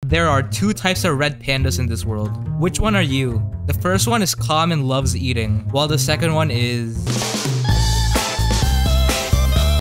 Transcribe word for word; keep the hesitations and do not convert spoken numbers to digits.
There are two types of red pandas in this world. Which one are you? The first one is calm and loves eating, while the second one is...